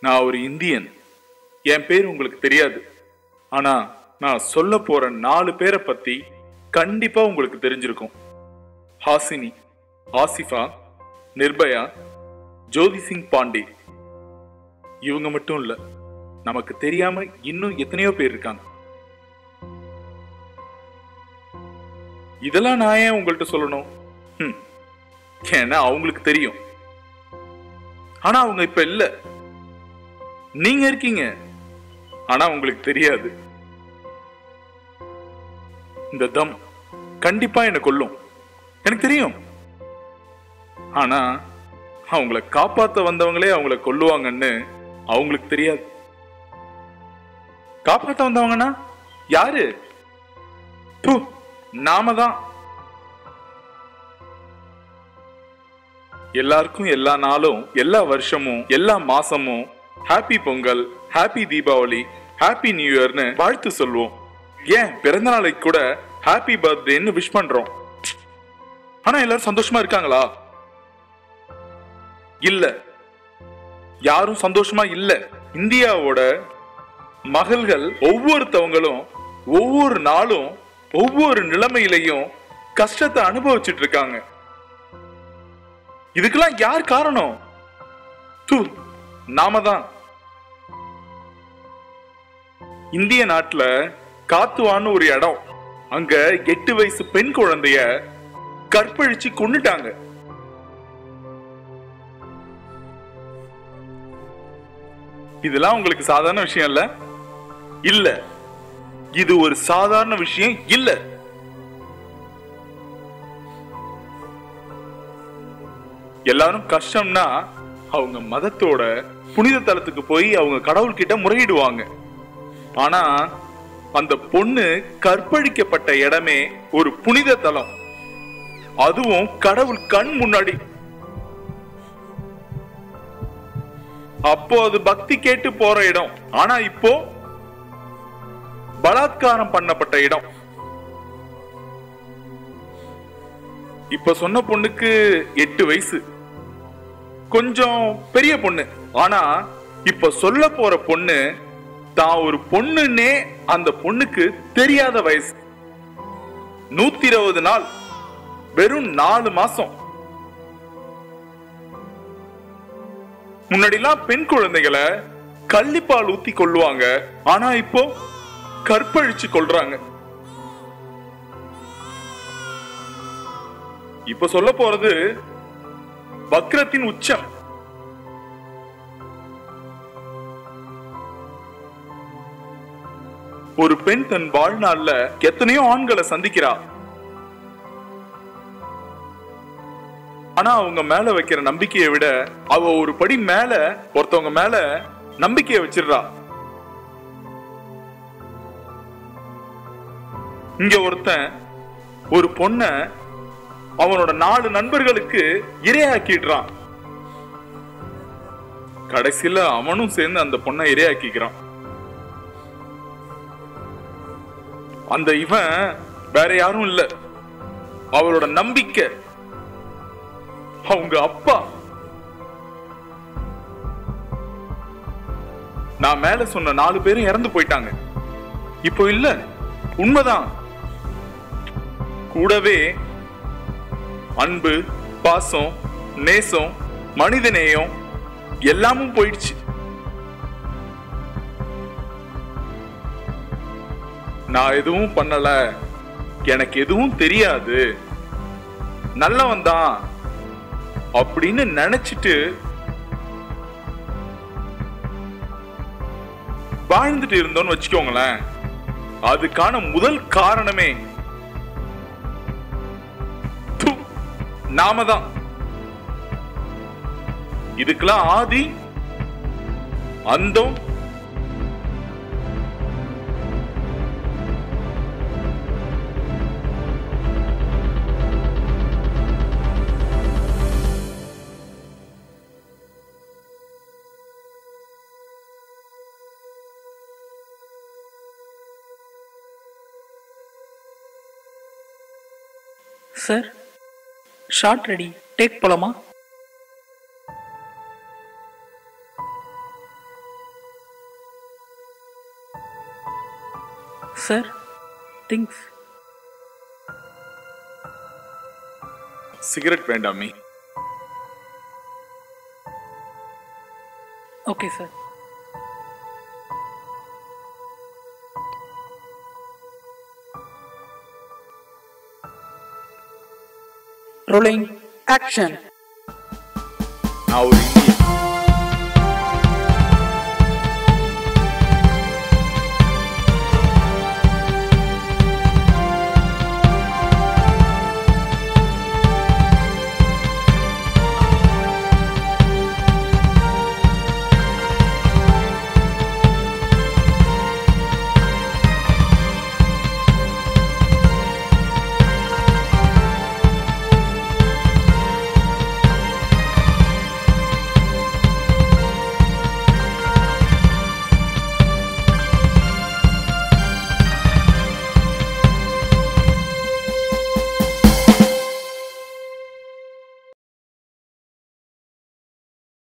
நான் ஒரு இந்தியன். என் பேர் உங்களுக்கு தெரியாது. ஆனா நான் சொல்ல போற 4 பேரை பத்தி கண்டிப்பா உங்களுக்கு தெரிஞ்சிருக்கும். ஹாசினி, ஆசிஃபா, நிர்பயா, ஜோதி சிங் பாண்டே. இவங்க மட்டும் இல்ல, நமக்கு தெரியாம இன்னும் எத்தனையோ பேர் இருக்காங்க. இதெல்லாம் நான் ஏன் உங்கள்கிட்ட சொல்லணும்? ஏன்னா அவங்களுக்கு தெரியும். ஆனா அவங்க இப்ப இல்ல. நீங்க இருக்கீங்க, ஆனா உங்களுக்கு தெரியாது. இந்த தம் கண்டிப்பா என்ன கொல்லும், எனக்கு தெரியும். ஆனா அவங்கள காப்பாத்த வந்தவங்களே அவங்கள கொல்லுவாங்கன்னு அவங்களுக்கு தெரியாது. காப்பாத்த வந்தவங்கன்னா யாரு? நாம தான். எல்லாருக்கும் எல்லா நாளும், எல்லா வருஷமும், எல்லா மாசமும் happy Pongal, happy Deepavali, happy new இயர்னு வாழ்த்து சொல்லுவோம். ஏன் பிறந்த நாளைக்கு கூட ஹாப்பி பர்த்டேன்னு விஷ் பண்றோம். ஆனா எல்லாரும் சந்தோஷமா இருக்காங்களா? இல்ல, யாரும் சந்தோஷமா இல்ல. இந்தியாவோட மகள்கள் ஒவ்வொருத்தவங்களும் ஒவ்வொரு நாளும் ஒவ்வொரு நிலைமையிலையும் கஷ்டத்தை அனுபவிச்சுட்டு இருக்காங்க. இதுக்கெல்லாம் யார் காரணம்? நாம தான். இந்திய நாட்டுல காத்துவான்னு ஒரு இடம், அங்க 8 வயசு பெண் குழந்தைய கற்பழிச்சு கொன்னுட்டாங்க. இதெல்லாம் உங்களுக்கு சாதாரண விஷயம் இல்ல? இல்ல, இது ஒரு சாதாரண விஷயம் இல்ல. எல்லாரும் கஷ்டம்னா அவங்க மதத்தோட புனித தலத்துக்கு போய் அவங்க கடவுள் கிட்ட முறையிடுவாங்க. ஆனா அந்த பொண்ணு கற்பழிக்கப்பட்ட இடமே ஒரு புனித தலம், அதுவும் கடவுள் கண் முன்னாடி. அப்போ அது பக்தி கேட்டு போற இடம், ஆனா இப்போ பலாத்காரம் பண்ணப்பட்ட இடம். இப்ப சொன்ன பொண்ணுக்கு 8 வயசு, கொஞ்சம் பெரிய பொண்ணு. ஆனா இப்ப சொல்ல போற பொண்ணு தான் ஒரு பொண்ணுன்னே அந்த பொண்ணுக்கு தெரியாத வயசு. 120 நாள், வெறும் 4 மாசம். முன்னாடிலாம் பெண் குழந்தைகளை கள்ளிப்பால் ஊத்தி கொள்ளுவாங்க, ஆனா இப்போ கற்பழிச்சு கொள்றாங்க. இப்ப சொல்ல போறது வக்ரத்தின் உச்சம். ஒரு பெண் தன் வாழ்நாள்ல எத்தனையோ ஆண்களை சந்திக்கிறா. ஆனா அவங்க மேல வைக்கிற நம்பிக்கையை விட அவ ஒரு படி மேல ஒருத்தவங்க மேல நம்பிக்கையை வச்சிடுறா. இங்க ஒருத்தன் ஒரு பொண்ண அவனோட 4 நண்பர்களுக்கு இரையாக்கிடுறான். கடைசியில அவனும் சேர்ந்து அந்த பொண்ணை இரையாக்கிக்கிறான். அந்த இவன் வேற யாரும் இல்ல, அவளோட நம்பிக்கை, அவங்க அப்பா. நான் மேல சொன்ன 4 பேரும் இறந்து போயிட்டாங்க. இப்போ இல்ல, உண்மைதான். கூடவே அன்பு, பாசம், நேசம், மனிதநேயம் எல்லாமும் போயிடுச்சு. நான் எதுவும் பண்ணல, எனக்கு எதுவும் தெரியாது, நல்லவன் தான் அப்படின்னு நினைச்சிட்டு வாழ்ந்துட்டு இருந்தோம்னு வச்சுக்கோங்களேன், அதுக்கான முதல் காரணமே நாம தான். இதுக்கெல்லாம் ஆதி அந்தம் சார், ஷார்ட் ரெடி, டேக் போலாமா? Sir things. சிகரெட் வேண்டாமே. Okay sir. Rolling action. நான் ஒரு இந்தியன்.